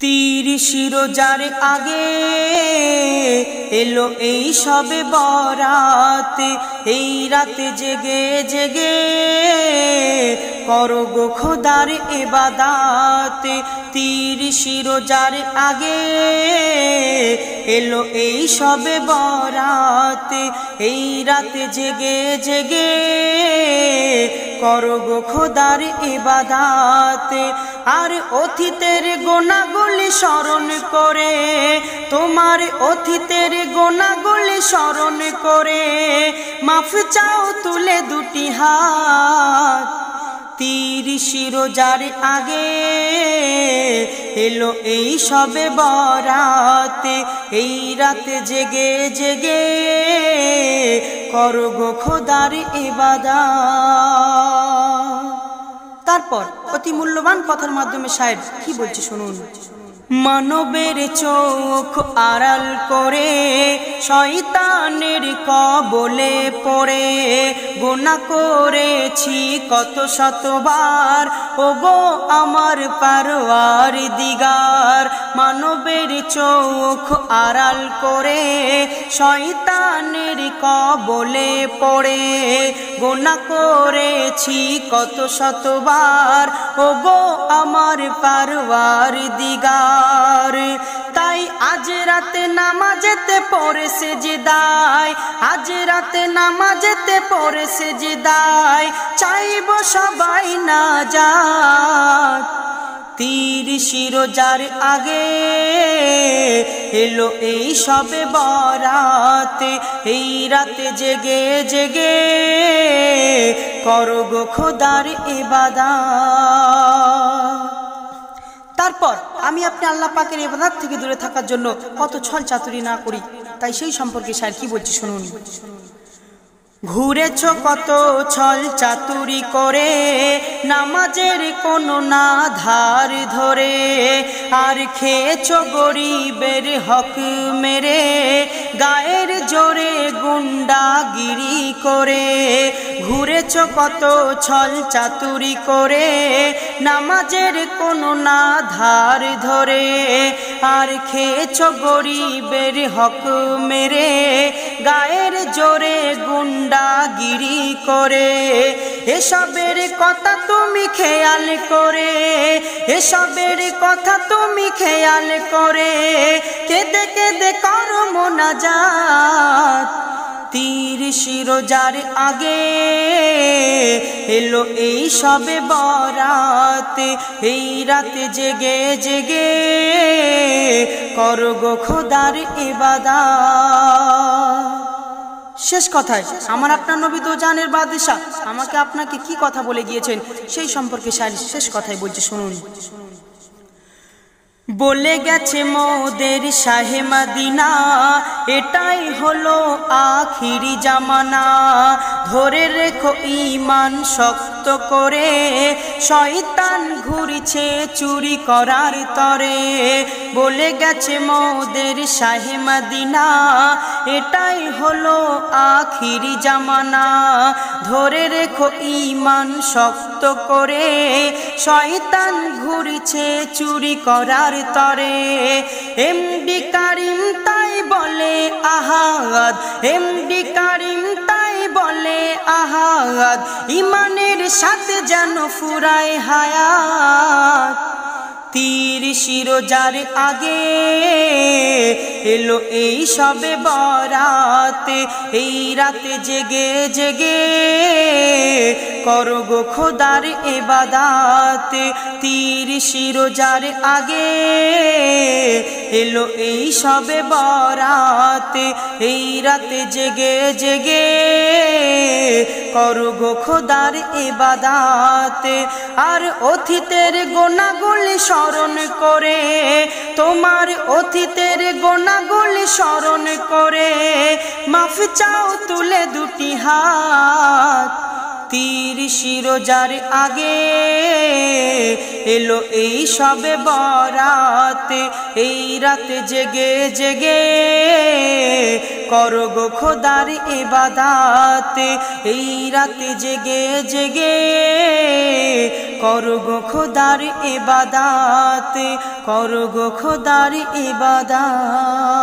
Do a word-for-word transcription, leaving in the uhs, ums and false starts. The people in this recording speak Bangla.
তিরিশ রোজার আগে এলো এই সবে বরাত, এই রাতে জেগে জেগে করো গো খোদার ইবাদত। তিরিশ রোজার আগে এলো এই সবে বরাত, এই রাতে জেগে জেগে করো গো খোদার ইবাদত। আর অতীতের গুনাহগুলি স্মরণ করে, তোমার অতীতের গুনাহগুলি স্মরণ করে মাফ চাও তুলে দুটি হাত। তিরিশ রোজার আগে এলো এই সবে বরাত, এই রাতে জেগে জেগে করো গো খোদার ইবাদত। তারপর অতি মূল্যবান কথার মাধ্যমে শায়ের কি বলছে শুনুন। মানবের চোখ আড়াল করে শয়তানের কবলে পড়ে গুনাহ করেছি কত শতবার, ওগো আমার পারওয়ারদিগার। মানবের চোখ আড়াল করে শয়তানের কবলে পড়ে গুনাহ করেছি কত শতবার, ওগো আমার পারওয়ারদিগার। তাই আজ রাতে নামাজেতে পড়ে সেজদায়, আজ রাতে নামাজেতে পড়ে সেজদায় চাইব সবাই নাজাত। তিরিশ রোজার আগে এলো এই সবে বরাত, এই রাতে জেগে জেগে করো গো খোদার ইবাদত। তারপর আমি আপনি আল্লাহ পাকের ইবাদত থেকে দূরে থাকার জন্য কত ছল চাতুরি না করি, তাই সেই সম্পর্কে শায়ের কি বলছি শুনুন। ঘুরেছ কত ছল চাতুরি করে নামাজের কোনো না ধার ধরে, আর খেয়েছ গরিবের হক মেরে গায়ের জোরে গুন্ডাগিরি করে। ঘুরেছ কত ছল চাতুরি করে নামাজের কোনো না ধার ধরে, আর খেয়েছ গরিবের হক মেরে গায়ের জোরে গুন্ডাগিরি করে। এসবের কথা তুমি খেয়াল করে, এসবের কথা তুমি খেয়াল করে কেঁদে কেঁদে করো মোনাজাত। তিরিশ রোজার আগে এলো এই সবে বরাত, এই রাতে জেগে জেগে করো গো খোদার ইবাদত। শেষ কথায় আমার আপনার নবী তো জানের বাদশা আমাকে আপনাকে কি কথা বলে গিয়েছেন সেই সম্পর্কে শায়ের শেষ কথাই বলছে শুনুন। বলে গেছে মোদের শাহে মদিনা এটাই হলো আখিরি জামানা, ধরে রেখো ঈমান শক্ত করে শয়তান ঘুরছে চুরি করার তরে। বলে গেছে মোদের শাহে মদিনা এটাই হলো আখিরি জামানা, ধরে রেখো ঈমান শক্ত করে শয়তান ঘুরছে চুরি করার তরে। এমডি কারিম তাই বলে আহাদ, এমডি কারিম তাই বলে আহাদ, ঈমানের সাথে যেন ফুরায় হায়াত। তিরিশ রোজার আগে এলো এই সবে বরাত, এই রাতে জেগে জেগে করো গো খোদার ইবাদত। তিরিশ রোজার আগে এলো এই সবে বরাত, এই রাতে জেগে জেগে করো গো খোদার ইবাদত। আর অতীতের গুনাহগুলি স্মরণ করে, তোমার অতীতের গুনাহগুলি স্মরণ করে মাফ চাও তুলে দুটি হাত। তিরিশ রোজার আগে এলো এই সবে বরাত, এই রাতে জেগে জেগে করো গো খোদার ইবাদত। এই রাতে জেগে জেগে করো গো খোদার ইবাদত, করো গো খোদার ইবাদত।